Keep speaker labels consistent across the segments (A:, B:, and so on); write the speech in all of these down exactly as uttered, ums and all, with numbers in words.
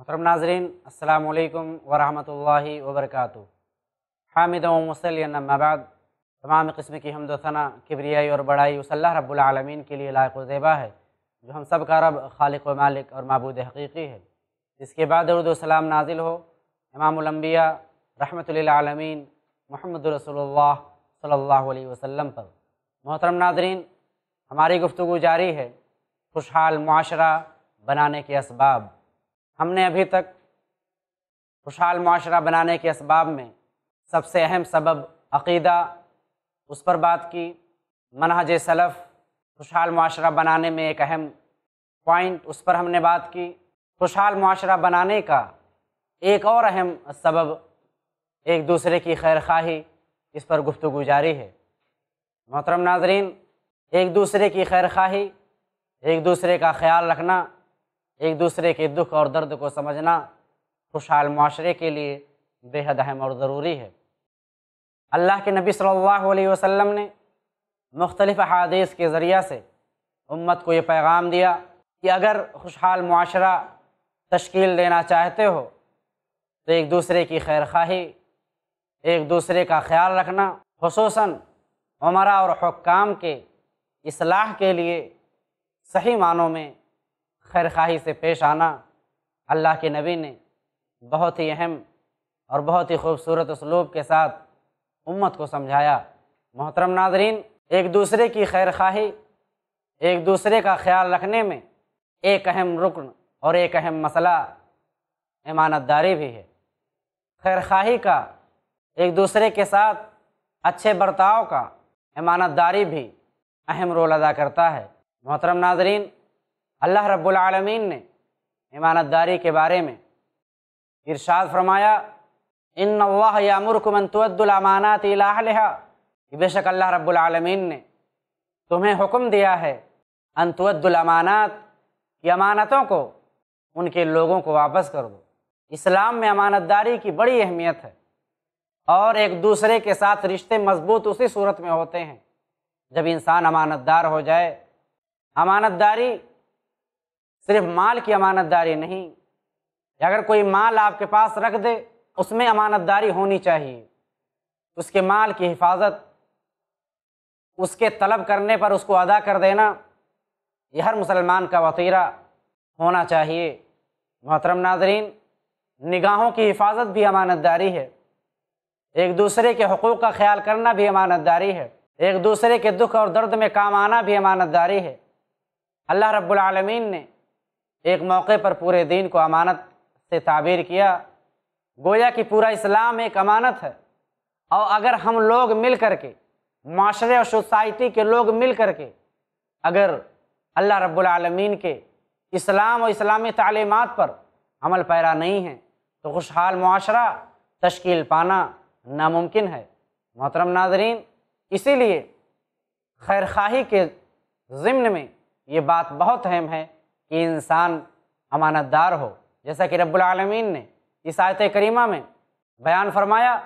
A: محترم ناظرین السلام علیکم ورحمۃ اللہ وبرکاتہ۔ حامد و مصلی اما بعد، تمام قسم کی حمد و ثنا، کبریائی اور بڑائی اس اللہ رب العالمین کے لیے لائق و زیبا ہے جو ہم سب کا رب، خالق و مالک اور معبود حقیقی ہے۔ اس کے بعد درود و سلام نازل ہو امام الانبیاء رحمۃ للعالمین محمد رسول اللہ صلی اللہ علیہ وسلم پر۔ محترم ناظرین، ہماری گفتگو جاری ہے خوشحال معاشرہ بنانے کے اسباب۔ ہم نے ابھی تک خوشحال معاشرہ بنانے کے اسباب میں سب سے اہم سبب عقیدہ، اس پر بات کی۔ منہج سلف خوشحال معاشرہ بنانے میں ایک اہم پوائنٹ، اس پر ہم نے بات کی۔ خوشحال معاشرہ بنانے کا ایک اور اہم سبب ایک دوسرے کی خیر خواہی، اس پر گفتگو جاری ہے۔ محترم ناظرین، ایک دوسرے کی خیر خواہی، ایک دوسرے کا خیال رکھنا، ایک دوسرے کے دکھ اور درد کو سمجھنا خوشحال معاشرے کے لیے بے حد اہم اور ضروری ہے۔ اللہ کے نبی صلی اللہ علیہ وسلم نے مختلف احادیث کے ذریعہ سے امت کو یہ پیغام دیا کہ اگر خوشحال معاشرہ تشکیل دینا چاہتے ہو تو ایک دوسرے کی خیر خواہی، ایک دوسرے کا خیال رکھنا، خصوصاً عمراء اور حکام کے اصلاح کے لیے صحیح معنوں میں خیر خواہی سے پیش آنا اللہ کے نبی نے بہت ہی اہم اور بہت ہی خوبصورت اسلوب کے ساتھ امت کو سمجھایا۔ محترم ناظرین، ایک دوسرے کی خیر خواہی، ایک دوسرے کا خیال رکھنے میں ایک اہم رکن اور ایک اہم مسئلہ امانت داری بھی ہے۔ خیر خواہی کا، ایک دوسرے کے ساتھ اچھے برتاؤ کا امانت داری بھی اہم رول ادا کرتا ہے۔ محترم ناظرین، اللہ رب العالمین نے امانت داری کے بارے میں ارشاد فرمایا، ان اللہ یامرکم ان تؤدوا الامانات الی اہلہا، کہ بے شک اللہ رب العالمین نے تمہیں حکم دیا ہے ان تؤدوا الامانات، کہ امانتوں کو ان کے لوگوں کو واپس کر دو۔ اسلام میں امانت داری کی بڑی اہمیت ہے، اور ایک دوسرے کے ساتھ رشتے مضبوط اسی صورت میں ہوتے ہیں جب انسان امانت دار ہو جائے۔ امانت داری صرف مال کی امانت داری نہیں، اگر کوئی مال آپ کے پاس رکھ دے اس میں امانت داری ہونی چاہیے۔ اس کے مال کی حفاظت، اس کے طلب کرنے پر اس کو ادا کر دینا، یہ ہر مسلمان کا وطیرہ ہونا چاہیے۔ محترم ناظرین، نگاہوں کی حفاظت بھی امانت داری ہے، ایک دوسرے کے حقوق کا خیال کرنا بھی امانت داری ہے، ایک دوسرے کے دکھ اور درد میں کام آنا بھی امانت داری ہے۔ اللہ رب العالمین نے ایک موقع پر پورے دین کو امانت سے تعبیر کیا، گویا کہ پورا اسلام ایک امانت ہے، اور اگر ہم لوگ مل کر کے، معاشرے اور سوسائٹی کے لوگ مل کر کے اگر اللہ رب العالمین کے اسلام اور اسلامی تعلیمات پر عمل پیرا نہیں ہیں تو خوشحال معاشرہ تشکیل پانا ناممکن ہے۔ محترم ناظرین، اسی لیے خیر خواہی کے ضمن میں یہ بات بہت اہم ہے کہ انسان امانت دار ہو، جیسا کہ رب العالمین نے اس آیت کریمہ میں بیان فرمایا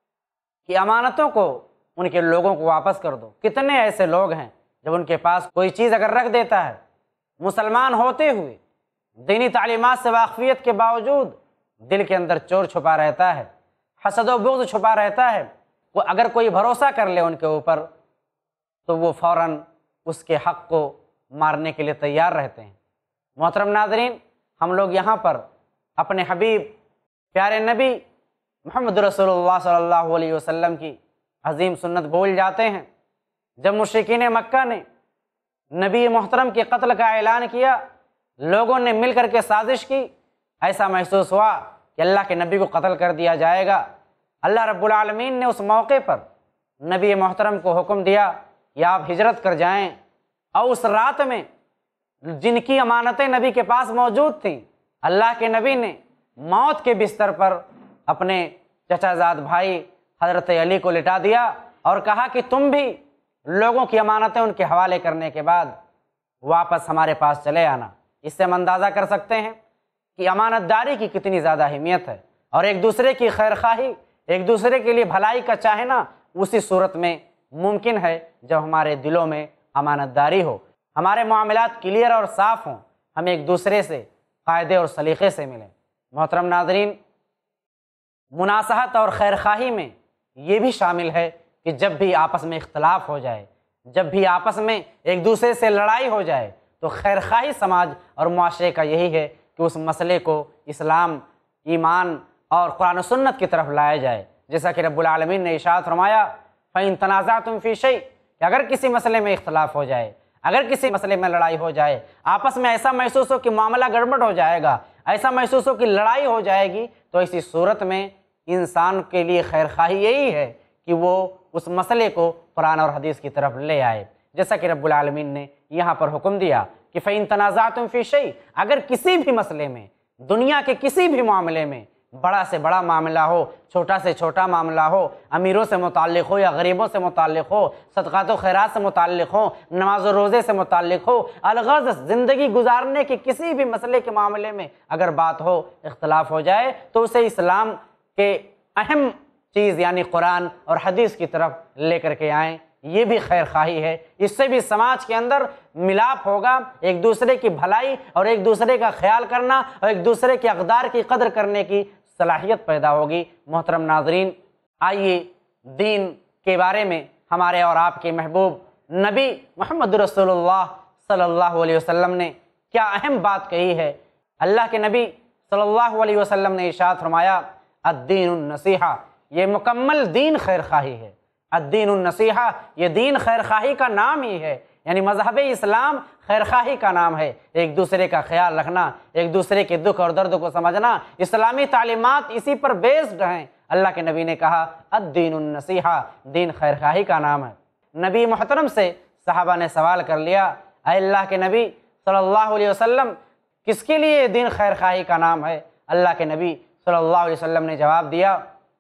A: کہ امانتوں کو ان کے لوگوں کو واپس کر دو۔ کتنے ایسے لوگ ہیں جب ان کے پاس کوئی چیز اگر رکھ دیتا ہے، مسلمان ہوتے ہوئے دینی تعلیمات سے واقفیت کے باوجود دل کے اندر چور چھپا رہتا ہے، حسد و بغض چھپا رہتا ہے، وہ اگر کوئی بھروسہ کر لے ان کے اوپر تو وہ فوراً اس کے حق کو مارنے کے لیے تیار رہتے ہیں۔ محترم ناظرین، ہم لوگ یہاں پر اپنے حبیب پیارے نبی محمد رسول اللہ صلی اللہ علیہ وسلم کی عظیم سنت بھول جاتے ہیں۔ جب مشرکین مکہ نے نبی محترم کے قتل کا اعلان کیا، لوگوں نے مل کر کے سازش کی، ایسا محسوس ہوا کہ اللہ کے نبی کو قتل کر دیا جائے گا۔ اللہ رب العالمین نے اس موقع پر نبی محترم کو حکم دیا کہ آپ ہجرت کر جائیں، اور اس رات میں جن کی امانتیں نبی کے پاس موجود تھیں، اللہ کے نبی نے موت کے بستر پر اپنے چچا زاد بھائی حضرت علی کو لٹا دیا اور کہا کہ تم بھی لوگوں کی امانتیں ان کے حوالے کرنے کے بعد واپس ہمارے پاس چلے آنا۔ اس سے ہم اندازہ کر سکتے ہیں کہ امانت داری کی کتنی زیادہ اہمیت ہے، اور ایک دوسرے کی خیر خواہی، ایک دوسرے کے لیے بھلائی کا چاہنا اسی صورت میں ممکن ہے جب ہمارے دلوں میں امانت داری ہو، ہمارے معاملات کلیئر اور صاف ہوں، ہم ایک دوسرے سے قاعدے اور سلیقے سے ملیں۔ محترم ناظرین، مناصحت اور خیرخواہی میں یہ بھی شامل ہے کہ جب بھی آپس میں اختلاف ہو جائے، جب بھی آپس میں ایک دوسرے سے لڑائی ہو جائے، تو خیرخواہی سماج اور معاشرے کا یہی ہے کہ اس مسئلے کو اسلام، ایمان اور قرآن و سنت کی طرف لایا جائے۔ جیسا کہ رب العالمین نے ارشاد فرمایا فَإِن تَنَازَعْتُمْ فِي شَيْءٍ، کہ اگر کسی مسئلے میں اختلاف ہو جائے، اگر کسی مسئلے میں لڑائی ہو جائے، آپس میں ایسا محسوس ہو کہ معاملہ گڑبڑ ہو جائے گا، ایسا محسوس ہو کہ لڑائی ہو جائے گی، تو اسی صورت میں انسان کے لیے خیرخواہی یہی ہے کہ وہ اس مسئلے کو قرآن اور حدیث کی طرف لے آئے۔ جیسا کہ رب العالمین نے یہاں پر حکم دیا کہ فَإِن تَنَازَعْتُمْ فِي شَيْءٍ، اگر کسی بھی مسئلے میں، دنیا کے کسی بھی معاملے میں، بڑا سے بڑا معاملہ ہو، چھوٹا سے چھوٹا معاملہ ہو، امیروں سے متعلق ہو یا غریبوں سے متعلق ہو، صدقات و خیرات سے متعلق ہو، نماز و روزے سے متعلق ہو، الغرض زندگی گزارنے کے کسی بھی مسئلے کے معاملے میں اگر بات ہو، اختلاف ہو جائے، تو اسے اسلام کے اہم چیز یعنی قرآن اور حدیث کی طرف لے کر کے آئیں۔ یہ بھی خیر خواہی ہے، اس سے بھی سماج کے اندر ملاپ ہوگا، ایک دوسرے کی بھلائی اور ایک دوسرے کا خیال کرنا اور ایک دوسرے کے اقدار کی قدر کرنے کی صلاحیت پیدا ہوگی۔ محترم ناظرین، آئیے دین کے بارے میں ہمارے اور آپ کے محبوب نبی محمد رسول اللہ صلی اللہ علیہ وسلم نے کیا اہم بات کہی ہے۔ اللہ کے نبی صلی اللہ علیہ وسلم نے ارشاد فرمایا الدین النصیحہ، یہ مکمل دین خیر خواہی ہے۔ الدین النصیحہ، یہ دین خیر خواہی کا نام ہی ہے، یعنی مذہب اسلام خیر خواہی کا نام ہے، ایک دوسرے کا خیال رکھنا، ایک دوسرے کے دکھ اور درد کو سمجھنا، اسلامی تعلیمات اسی پر بیسڈ ہیں۔ اللہ کے نبی نے کہا الدین النصیحہ، دین خیر خواہی کا نام ہے۔ نبی محترم سے صحابہ نے سوال کر لیا اے اللہ کے نبی صلی اللہ علیہ وسلم، کس کے لیے دین خیر خواہی کا نام ہے؟ اللہ کے نبی صلی اللہ علیہ وسلم نے جواب دیا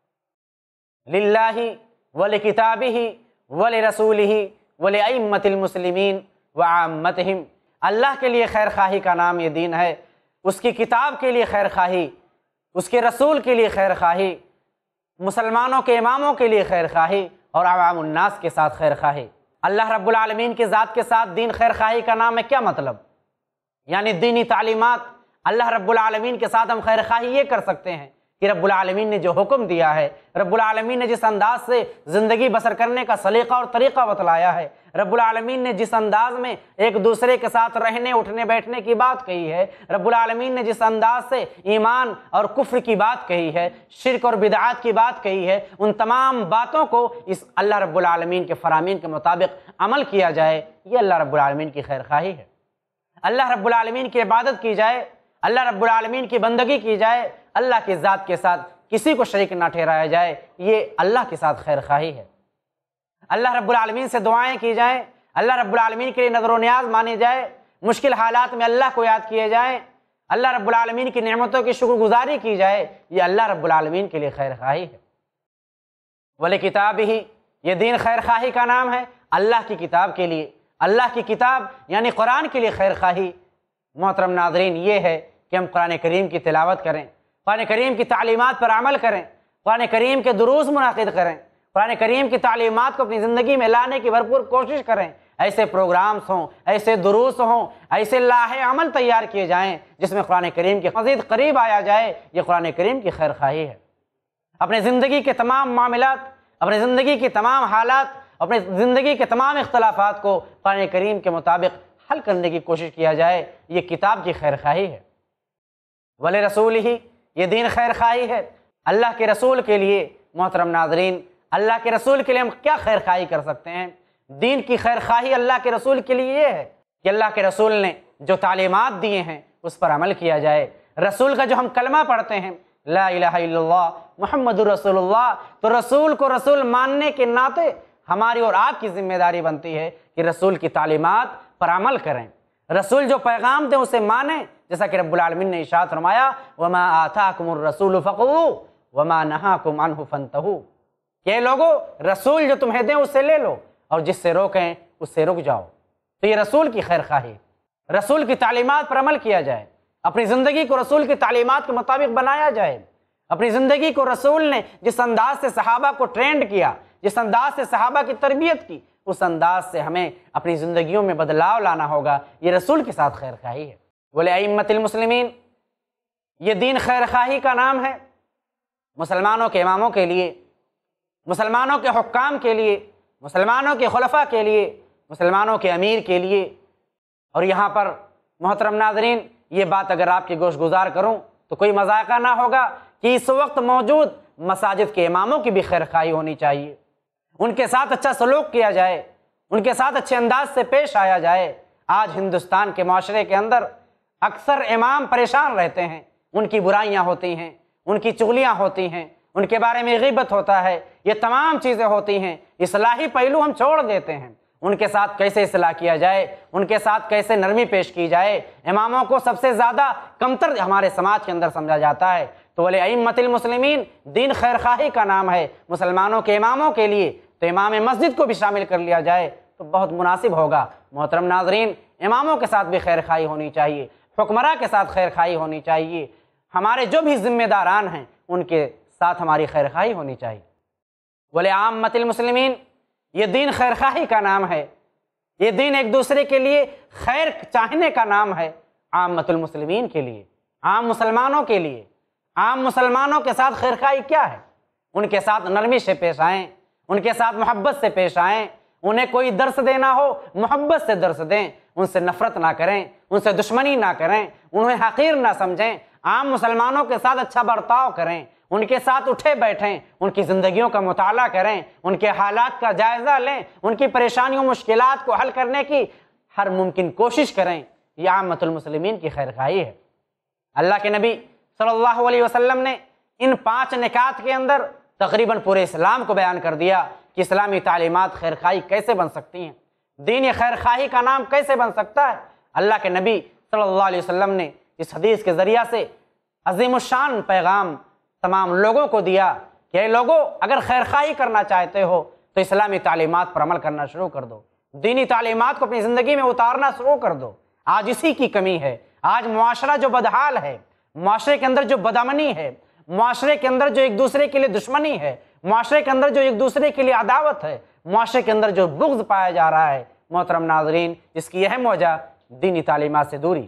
A: للہ ولکتابہ ولرسولہ ولائمۃ المسلمین وعامتہم، اللہ کے لیے خیر خواہی کا نام یہ دین ہے، اس کی کتاب کے لیے خیر خواہی، اس کے رسول کے لیے خیر خواہی، مسلمانوں کے اماموں کے لیے خیر خواہی اور عوام الناس کے ساتھ خیر خواہی۔ اللہ رب العالمین کی ذات کے ساتھ دین خیر خواہی کا نام ہے، کیا مطلب؟ یعنی دینی تعلیمات، اللہ رب العالمین کے ساتھ ہم خیر خواہی یہ کر سکتے ہیں کہ رب العالمین نے جو حکم دیا ہے، رب العالمین نے جس انداز سے زندگی بسر کرنے کا سلیقہ اور طریقہ بتلایا ہے، رب العالمین نے جس انداز میں ایک دوسرے کے ساتھ رہنے اٹھنے بیٹھنے کی بات کہی ہے، رب العالمین نے جس انداز سے ایمان اور کفر کی بات کہی ہے، شرک اور بدعات کی بات کہی ہے، ان تمام باتوں کو اس اللہ رب العالمین کے فرامین کے مطابق عمل کیا جائے، یہ اللہ رب العالمین کی خیر خواہی ہے۔ اللہ رب العالمین کی عبادت کی جائے، اللہ رب العالمین کی بندگی کی جائے، اللہ کی ذات کے ساتھ کسی کو شریک نہ ٹھہرایا جائے، یہ اللہ کے ساتھ خیر خواہی ہے۔ اللہ رب العالمین سے دعائیں کی جائیں، اللہ رب العالمین کے لیے نظر و نیاز مانی جائے، مشکل حالات میں اللہ کو یاد کیے جائیں، اللہ رب العالمین کی نعمتوں کی شکر گزاری کی جائے، یہ اللہ رب العالمین کے لیے خیر خواہی ہے۔ وَلِكِتَابِهِ، یہ دین خیر خواہی کا نام ہے، اللہ کی کتاب کے لیے، اللہ کی کتاب یعنی قرآن کے لیے خیر خواہی۔ محترم ناظرین، یہ ہے کہ ہم قرآن کریم کی تلاوت کریں، قرآن کریم کی تعلیمات پر عمل کریں، قرآن کریم کے دروس منعقد کریں، قرآن کریم کی تعلیمات کو اپنی زندگی میں لانے کی بھرپور کوشش کریں، ایسے پروگرامز ہوں، ایسے دروس ہوں، ایسے لاہے عمل تیار کیے جائیں جس میں قرآن کریم کے مزید قریب آیا جائے، یہ قرآن کریم کی خیر خواہی ہے۔ اپنے زندگی کے تمام معاملات، اپنے زندگی کی تمام حالات، اپنے زندگی کے تمام اختلافات کو قرآن کریم کے مطابق حل کرنے کی کوشش کیا جائے، یہ کتاب کی خیر خواہی ہے۔ وَلِرَسُولِهِ، یہ دین خیر خواہی ہے، اللہ کے رسول کے لیے۔ محترم ناظرین، اللہ کے رسول کے لیے ہم کیا خیر خواہی کر سکتے ہیں؟ دین کی خیر خواہی اللہ کے رسول کے لیے یہ ہے کہ اللہ کے رسول نے جو تعلیمات دیے ہیں اس پر عمل کیا جائے۔ رسول کا جو ہم کلمہ پڑھتے ہیں لا الہ الا اللہ محمد رسول اللہ، تو رسول کو رسول ماننے کے ناطے ہماری اور آپ کی ذمہ داری بنتی ہے کہ رسول کی تعلیمات پر عمل کریں، رسول جو پیغام دیں اسے مانیں، جیسا کہ رب العالمین نے ارشاد فرمایا وَمَا آتَاكُمُ الرَّسُولُ فَخُذُوهُ وَمَا نَهَاكُمْ عَنْهُ فَانْتَهُوا، کہ لوگو رسول جو تمہیں دیں اسے لے لو اور جس سے روکیں اس سے رک جاؤ۔ تو یہ رسول کی خیر خواہی، رسول کی تعلیمات پر عمل کیا جائے، اپنی زندگی کو رسول کی تعلیمات کے مطابق بنایا جائے، اپنی زندگی کو رسول نے جس انداز سے صحابہ کو ٹرینڈ کیا، جس انداز سے صحابہ کی تربیت کی، اس انداز سے ہمیں اپنی زندگیوں میں بدلاؤ لانا ہوگا، یہ رسول کے ساتھ خیر خواہی ہے۔ وَلِأَئِمَّةِ الْمُسْلِمِينَ، یہ دین خیر خواہی کا نام ہے، مسلمانوں کے اماموں کے لیے، مسلمانوں کے حکام کے لیے، مسلمانوں کے خلفاء کے لیے، مسلمانوں کے امیر کے لیے۔ اور یہاں پر محترم ناظرین یہ بات اگر آپ کی گوش گزار کروں تو کوئی مذاقہ نہ ہوگا کہ اس وقت موجود مساجد کے اماموں کی بھی خیر خواہی ہونی چاہیے، ان کے ساتھ اچھا سلوک کیا جائے، ان کے ساتھ اچھے انداز سے پیش آیا جائے۔ آج ہندوستان کے معاشرے کے اندر اکثر امام پریشان رہتے ہیں، ان کی برائیاں ہوتی ہیں، ان کی چغلیاں ہوتی ہیں، ان کے بارے میں غیبت ہوتا ہے، یہ تمام چیزیں ہوتی ہیں، اصلاحی پہلو ہم چھوڑ دیتے ہیں۔ ان کے ساتھ کیسے اصلاح کیا جائے، ان کے ساتھ کیسے نرمی پیش کی جائے۔ اماموں کو سب سے زیادہ کمتر ہمارے سماج کے اندر سمجھا جاتا ہے، تو ولی ائمۃ المسلمین دین خیر خواہی کا نام ہے مسلمانوں کے اماموں کے لیے، تو امام مسجد کو بھی شامل کر لیا جائے تو بہت مناسب ہوگا۔ محترم ناظرین، اماموں کے ساتھ بھی خیر خواہی ہونی چاہیے، حکمراں کے ساتھ خیر خواہی ہونی چاہیے، ہمارے جو بھی ذمہ داران ہیں ان کے ساتھ ہماری خیر خواہی ہونی چاہیے۔ ولی عامۃ المسلمین، یہ دین خیر خواہی کا نام ہے، یہ دین ایک دوسرے کے لیے خیر چاہنے کا نام ہے۔ عامۃ المسلمین کے لیے، عام مسلمانوں کے لیے، عام مسلمانوں کے ساتھ خیر خواہی کیا ہے؟ ان کے ساتھ نرمی سے پیش آئیں، ان کے ساتھ محبت سے پیش آئیں، انہیں کوئی درس دینا ہو محبت سے درس دیں، ان سے نفرت نہ کریں، ان سے دشمنی نہ کریں، انہیں حقیر نہ سمجھیں، عام مسلمانوں کے ساتھ اچھا برتاؤ کریں، ان کے ساتھ اٹھے بیٹھیں، ان کی زندگیوں کا مطالعہ کریں، ان کے حالات کا جائزہ لیں، ان کی پریشانیوں مشکلات کو حل کرنے کی ہر ممکن کوشش کریں۔ یہ عامۃ المسلمین کی خیر خواہی ہے۔ اللہ کے نبی صلی اللہ علیہ وسلم نے ان پانچ نکات کے اندر تقریباً پورے اسلام کو بیان کر دیا کہ اسلامی تعلیمات خیر خواہی کیسے بن سکتی ہیں، دین خیر خواہی کا نام کیسے بن سکتا ہے۔ اللہ کے نبی صلی اللہ علیہ وسلم نے اس حدیث کے ذریعہ سے عظیم الشان پیغام تمام لوگوں کو دیا کہ اے لوگوں، اگر خیر خواہی کرنا چاہتے ہو تو اسلامی تعلیمات پر عمل کرنا شروع کر دو، دینی تعلیمات کو اپنی زندگی میں اتارنا شروع کر دو۔ آج اسی کی کمی ہے، آج معاشرہ جو بدحال ہے، معاشرے کے اندر جو بدامنی ہے، معاشرے کے اندر جو ایک دوسرے کے لیے دشمنی ہے، معاشرے کے اندر جو ایک دوسرے کے لیے عداوت ہے، معاشرے کے اندر جو بغض پایا جا رہا ہے، محترم ناظرین، اس کی اہم وجہ دینی تعلیمات سے دوری۔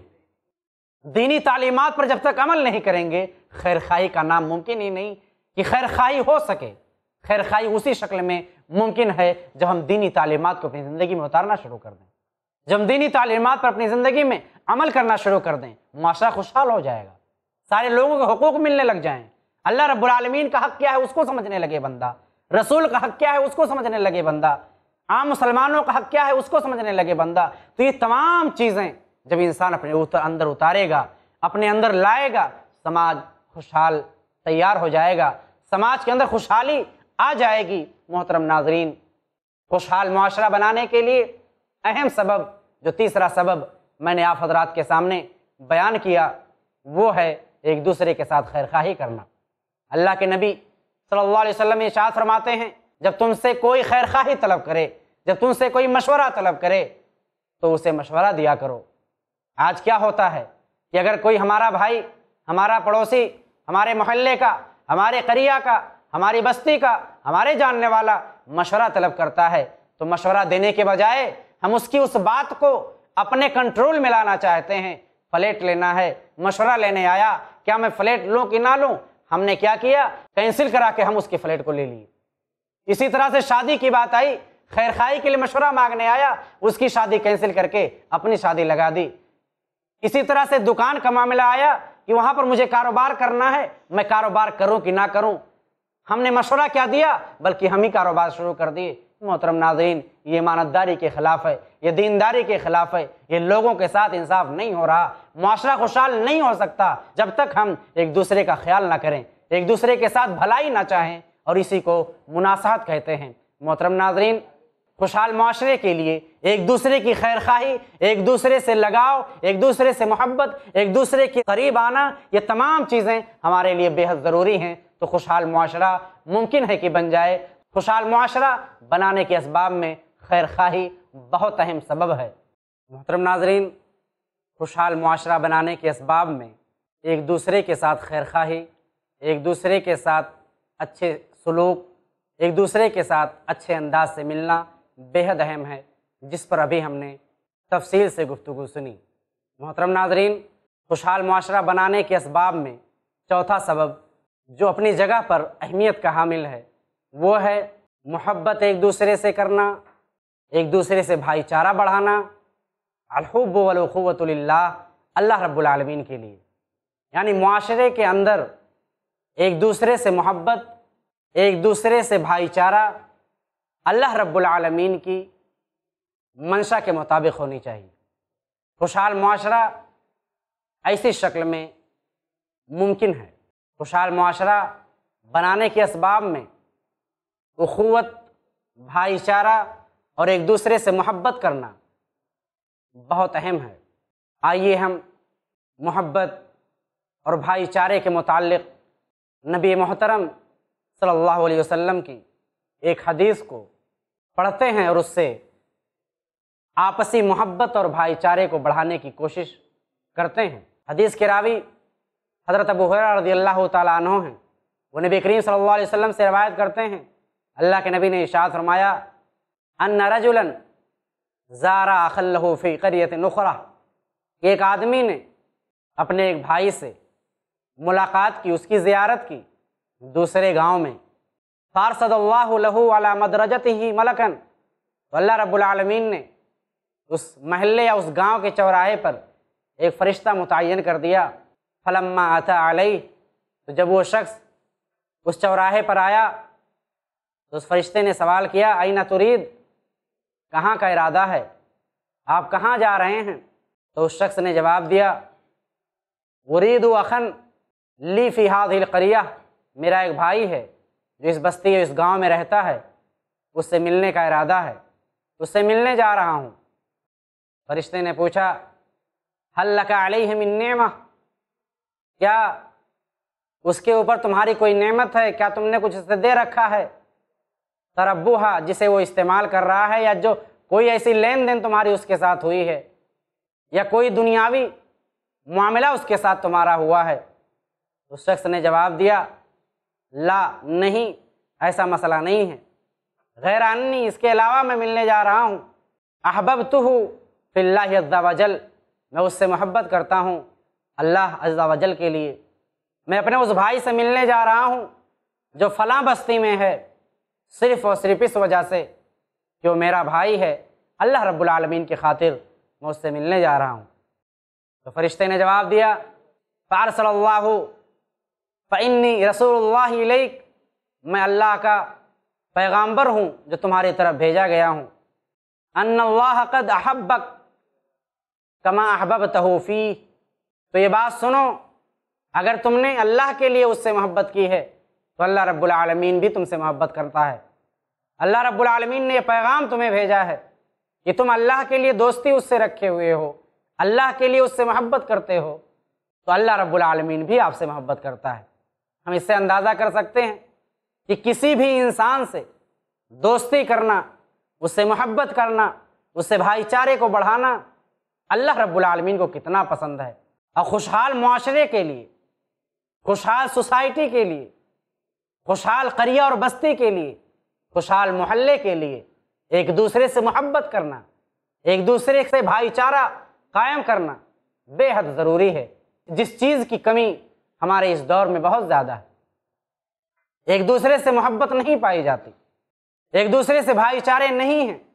A: دینی تعلیمات پر جب تک عمل نہیں کریں گے، خیر خواہی کا نام ممکن ہی نہیں کہ خیر خواہی ہو سکے۔ خیر خواہی اسی شکل میں ممکن ہے جب ہم دینی تعلیمات کو اپنی زندگی میں اتارنا شروع کر دیں، جب ہم دینی تعلیمات پر اپنی زندگی میں عمل کرنا شروع کر دیں، معاشرہ خوشحال ہو جائے گا، سارے لوگوں کے حقوق ملنے لگ جائیں، اللہ رب العالمین کا حق کیا ہے اس کو سمجھنے لگے بندہ، رسول کا حق کیا ہے اس کو سمجھنے لگے بندہ، عام مسلمانوں کا حق کیا ہے اس کو سمجھنے لگے بندہ۔ تو یہ تمام چیزیں جب انسان اپنے اندر اتارے گا، اپنے اندر لائے گا، سماج خوشحال تیار ہو جائے گا، سماج کے اندر خوشحالی آ جائے گی۔ محترم ناظرین، خوشحال معاشرہ بنانے کے لیے اہم سبب، جو تیسرا سبب میں نے آپ حضرات کے سامنے بیان کیا، وہ ہے ایک دوسرے کے ساتھ خیر خواہی کرنا۔ اللہ کے نبی صلی اللہ علیہ وسلم ارشاد فرماتے ہیں، جب تم سے کوئی خیر خواہی طلب کرے، جب تم سے کوئی مشورہ طلب کرے تو اسے مشورہ دیا کرو۔ آج کیا ہوتا ہے کہ اگر کوئی ہمارا بھائی، ہمارا پڑوسی، ہمارے محلے کا، ہمارے قریہ کا، ہماری بستی کا، ہمارے جاننے والا مشورہ طلب کرتا ہے تو مشورہ دینے کے بجائے ہم اس کی اس بات کو اپنے کنٹرول میں لانا چاہتے ہیں۔ فلیٹ لینا ہے، مشورہ لینے آیا، کیا میں فلیٹ لوں کہ نہ لوں؟ ہم نے کیا کیا؟ کینسل کرا کے ہم اس کی فلیٹ کو لے لیے۔ اسی طرح سے شادی کی بات آئی، خیر خواہی کے لیے مشورہ مانگنے آیا، اس کی شادی کینسل کر کے اپنی شادی لگا دی۔ اسی طرح سے دکان کا معاملہ آیا کہ وہاں پر مجھے کاروبار کرنا ہے، میں کاروبار کروں کہ نہ کروں، ہم نے مشورہ کیا دیا بلکہ ہم ہی کاروبار شروع کر دیے۔ محترم ناظرین، یہ امانتداری کے خلاف ہے، یہ دینداری کے خلاف ہے، یہ لوگوں کے ساتھ انصاف نہیں ہو رہا۔ معاشرہ خوشحال نہیں ہو سکتا جب تک ہم ایک دوسرے کا خیال نہ کریں، ایک دوسرے کے ساتھ بھلائی نہ چاہیں، اور اسی کو مناصحت کہتے ہیں۔ محترم ناظرین، خوشحال معاشرے کے لیے ایک دوسرے کی خیر خواہی، ایک دوسرے سے لگاؤ، ایک دوسرے سے محبت، ایک دوسرے کے قریب آنا، یہ تمام چیزیں ہمارے لیے بے حد ضروری ہیں، تو خوشحال معاشرہ ممکن ہے کہ بن جائے۔ خوشحال معاشرہ بنانے کے اسباب میں خیر خواہی بہت اہم سبب ہے۔ محترم ناظرین، خوشحال معاشرہ بنانے کے اسباب میں ایک دوسرے کے ساتھ خیر خواہی، ایک دوسرے کے ساتھ اچھے سلوک، ایک دوسرے کے ساتھ اچھے انداز سے ملنا بے حد اہم ہے، جس پر ابھی ہم نے تفصیل سے گفتگو سنی۔ محترم ناظرین، خوشحال معاشرہ بنانے کے اسباب میں چوتھا سبب جو اپنی جگہ پر اہمیت کا حامل ہے وہ ہے محبت ایک دوسرے سے کرنا، ایک دوسرے سے بھائی چارہ بڑھانا، الحب والاخوۃ للہ، اللہ رب العالمین کے لیے، یعنی معاشرے کے اندر ایک دوسرے سے محبت، ایک دوسرے سے بھائی چارہ اللہ رب العالمین کی منشا کے مطابق ہونی چاہیے۔ خوشحال معاشرہ ایسی شکل میں ممکن ہے۔ خوشحال معاشرہ بنانے کے اسباب میں اخوت، بھائی چارہ اور ایک دوسرے سے محبت کرنا بہت اہم ہے۔ آئیے ہم محبت اور بھائی چارے کے متعلق نبی محترم صلی اللہ علیہ وسلم کی ایک حدیث کو پڑھتے ہیں اور اس سے آپسی محبت اور بھائی چارے کو بڑھانے کی کوشش کرتے ہیں۔ حدیث کے راوی حضرت ابو ہریرہ رضی اللہ تعالیٰ عنہ ہیں۔ وہ نبی کریم صلی اللہ علیہ وسلم سے روایت کرتے ہیں، اللہ کے نبی نے ارشاد فرمایا، ان رجلا زار اخا له فی قریۃ اخری، ایک آدمی نے اپنے ایک بھائی سے ملاقات کی، اس کی زیارت کی دوسرے گاؤں میں، فارسد اللہ له علی مدرجته ملکا، تو اللہ رب العالمین نے اس محلے یا اس گاؤں کے چوراہے پر ایک فرشتہ متعین کر دیا۔ فلما اتی علیہ، تو جب وہ شخص اس چوراہے پر آیا تو اس فرشتے نے سوال کیا، این ترید، کہاں کا ارادہ ہے، آپ کہاں جا رہے ہیں؟ تو اس شخص نے جواب دیا، ارید اخا لی فی ہذہ القریہ، میرا ایک بھائی ہے جو اس بستی اس گاؤں میں رہتا ہے، اس سے ملنے کا ارادہ ہے، اس سے ملنے جا رہا ہوں۔ فرشتے نے پوچھا، هل لک علیہ من نعمہ، کیا اس کے اوپر تمہاری کوئی نعمت ہے، کیا تم نے کچھ اسے دے رکھا ہے؟ تربوہا، جسے وہ استعمال کر رہا ہے، یا جو کوئی ایسی لین دین تمہاری اس کے ساتھ ہوئی ہے، یا کوئی دنیاوی معاملہ اس کے ساتھ تمہارا ہوا ہے؟ اس شخص نے جواب دیا، لا، نہیں، ایسا مسئلہ نہیں ہے، غیر انی، اس کے علاوہ میں ملنے جا رہا ہوں، احببتہ فی اللہ عز وجل، میں اس سے محبت کرتا ہوں اللہ عز وجل کے لیے، میں اپنے اس بھائی سے ملنے جا رہا ہوں جو فلاں بستی میں ہے، صرف اور صرف اس وجہ سے کہ وہ میرا بھائی ہے، اللہ رب العالمین کی خاطر میں اس سے ملنے جا رہا ہوں۔ تو فرشتے نے جواب دیا، فارسل اللہ فانی رسول اللہ الیک، میں اللہ کا پیغامبر ہوں جو تمہاری طرف بھیجا گیا ہوں، ان اللہ قد احبک کما احببتہ فی، تو یہ بات سنو، اگر تم نے اللہ کے لیے اس سے محبت کی ہے تو اللہ رب العالمین بھی تم سے محبت کرتا ہے۔ اللہ رب العالمین نے یہ پیغام تمہیں بھیجا ہے کہ تم اللہ کے لیے دوستی اس سے رکھے ہوئے ہو، اللہ کے لیے اس سے محبت کرتے ہو، تو اللہ رب العالمین بھی آپ سے محبت کرتا ہے۔ ہم اس سے اندازہ کر سکتے ہیں کہ کسی بھی انسان سے دوستی کرنا، اس سے محبت کرنا، اس سے بھائی چارے کو بڑھانا اللہ رب العالمین کو کتنا پسند ہے۔ اور خوشحال معاشرے کے لیے، خوشحال سوسائٹی کے لیے، خوشحال قریہ اور بستی کے لیے، خوشحال محلے کے لیے ایک دوسرے سے محبت کرنا، ایک دوسرے سے بھائی چارہ قائم کرنا بے حد ضروری ہے، جس چیز کی کمی ہمارے اس دور میں بہت زیادہ ہے۔ ایک دوسرے سے محبت نہیں پائی جاتی، ایک دوسرے سے بھائی چارے نہیں ہیں،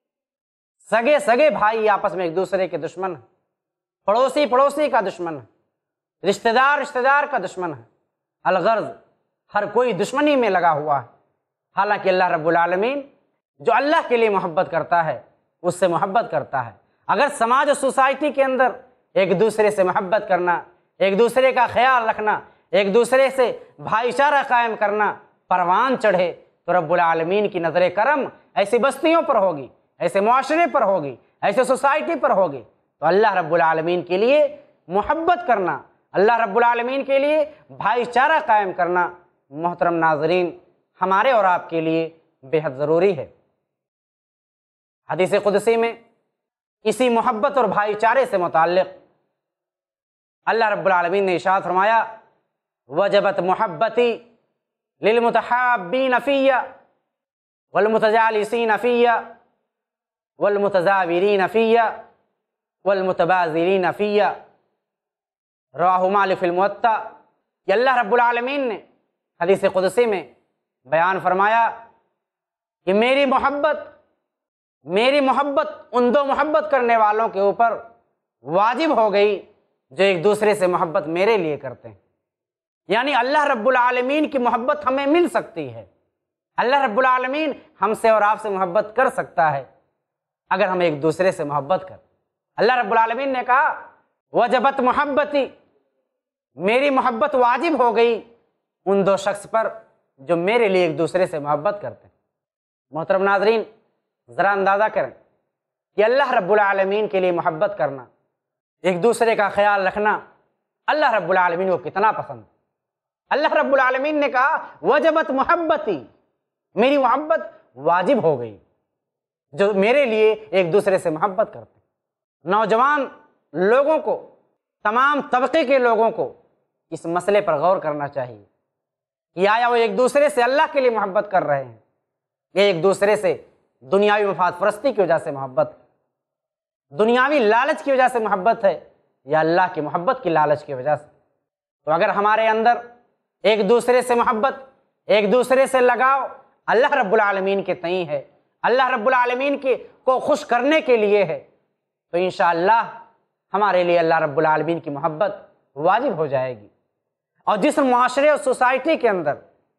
A: سگے سگے بھائی آپس میں ایک دوسرے کے دشمن ہیں، پڑوسی پڑوسی کا دشمن ہے، رشتہ دار رشتہ دار کا دشمن ہے، الغرض ہر کوئی دشمنی میں لگا ہوا ہے۔ حالانکہ اللہ رب العالمین جو اللہ کے لیے محبت کرتا ہے اس سے محبت کرتا ہے۔ اگر سماج و سوسائٹی کے اندر ایک دوسرے سے محبت کرنا، ایک دوسرے کا خیال رکھنا، ایک دوسرے سے بھائی چارہ قائم کرنا پروان چڑھے تو رب العالمین کی نظر کرم ایسی بستیوں پر ہوگی، ایسے معاشرے پر ہوگی، ایسے سوسائٹی پر ہوگی۔ تو اللہ رب العالمین کے لیے محبت کرنا، اللہ رب العالمین کے لیے بھائی چارہ قائم کرنا محترم ناظرین ہمارے اور آپ کے لیے بے حد ضروری ہے۔ حدیث قدسی میں اسی محبت اور بھائی چارے سے متعلق اللہ رب العالمین نے ارشاد فرمایا، وجبت محبتی للمتحابین فی والمتجالسین فی والمتزاورین فی والمتبازلین فی، रवाहु मालिक फिल मुवत्ता कि अल्लाह रब्बुल आलमीन ने हदीस कुदसी में बयान फरमाया कि मेरी मोहब्बत मेरी मोहब्बत उन दो मोहब्बत करने वालों के ऊपर वाजिब हो गई जो एक दूसरे से मोहब्बत मेरे लिए करते हैं। यानी अल्लाह रब्बुल आलमीन की मोहब्बत हमें मिल सकती है, अल्लाह रब्बुल आलमीन हमसे और आपसे मोहब्बत कर सकता है अगर हम एक दूसरे से मोहब्बत करें। अल्लाह रब्बुल आलमीन ने कहा वजबत मोहब्बती, मेरी मोहब्बत वाजिब हो गई उन दो शख्स पर जो मेरे लिए एक दूसरे से मोहब्बत करते हैं। मोहतरम नाज़रीन, ज़रा अंदाज़ा करें कि अल्लाह रब्बुल आलमीन के लिए मोहब्बत करना, एक दूसरे का ख्याल रखना अल्लाह रब्बुल आलमीन को कितना पसंद। अल्लाह रब्बुल आलमीन ने कहा वजबत मोहब्बती, मेरी मोहब्बत वाजिब हो गई जो मेरे लिए एक दूसरे से मोहब्बत करते हैं। नौजवान लोगों को, तमाम तबके के लोगों को इस मसले पर गौर करना चाहिए कि आया वो एक दूसरे से अल्लाह के लिए मोहब्बत कर रहे हैं या एक दूसरे से दुनियावी मफाद परस्ती की वजह से मोहब्बत, दुनियावी लालच की वजह से मोहब्बत है या अल्लाह की मोहब्बत की लालच की वजह से। तो अगर हमारे अंदर एक दूसरे से मोहब्बत, एक दूसरे से लगाव अल्लाह रब्बुल आलमीन के तई है, अल्लाह रब्बुल आलमीन के को खुश करने के लिए है, तो इंशाअल्लाह हमारे लिए अल्लाह रब्बुल आलमीन की मोहब्बत वाजिब हो जाएगी। और जिस मुआशरे और सोसाइटी के अंदर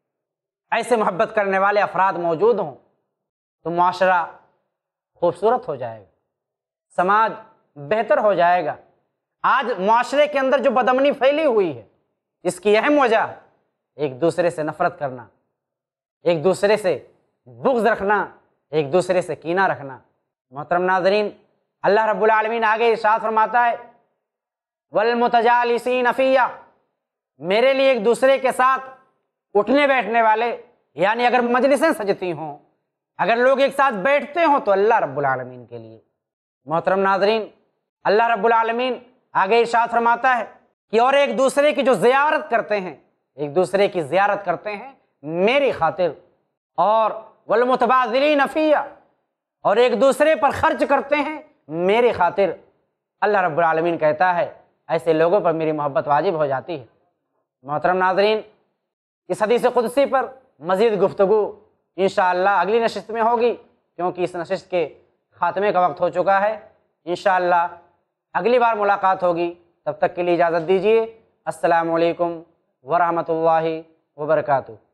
A: ऐसे मोहब्बत करने वाले अफराद मौजूद हों तो मुआशरा खूबसूरत हो जाएगा, समाज बेहतर हो जाएगा। आज मुआशरे के अंदर जो बदअमनी फैली हुई है इसकी अहम वजह एक दूसरे से नफरत करना, एक दूसरे से बुग़्ज़ रखना, एक दूसरे से कीना रखना। मोहतरम नाज़रीन, अल्लाह रब्बुल आलमीन आगे इरशाद फरमाता है वल मुतजालिसीन फ़िय्या, मेरे लिए एक दूसरे के साथ उठने बैठने वाले, यानी अगर मजलिसें सजती हों, अगर लोग एक साथ बैठते हों तो अल्लाह रब्बुल आलमीन के लिए। मोहतरम नाज़रीन, अल्लाह रब्बुल आलमीन आगे इरशाद फरमाता है कि और एक दूसरे की जो ज़ियारत करते हैं, एक दूसरे की ज़ियारत करते हैं मेरी खातिर, और वल मुतबाज़िलीन फ़िय्या, और एक दूसरे पर खर्च करते हैं मेरी खातिर। अल्लाह रब्बुल आलमीन कहता है ऐसे लोगों पर मेरी मोहब्बत वाजिब हो जाती है। मोहतरम नाज़रीन, इस हदीस कुदसी पर मज़ीद गुफ्तगू इंशाअल्लाह अगली नशिस्त में होगी, क्योंकि इस नशिस्त के ख़ात्मे का वक्त हो चुका है। इंशाअल्लाह अगली बार मुलाकात होगी, तब तक के लिए इजाज़त दीजिए। अस्सलामु अलैकुम व रहमतुल्लाहि व बरकातुहू।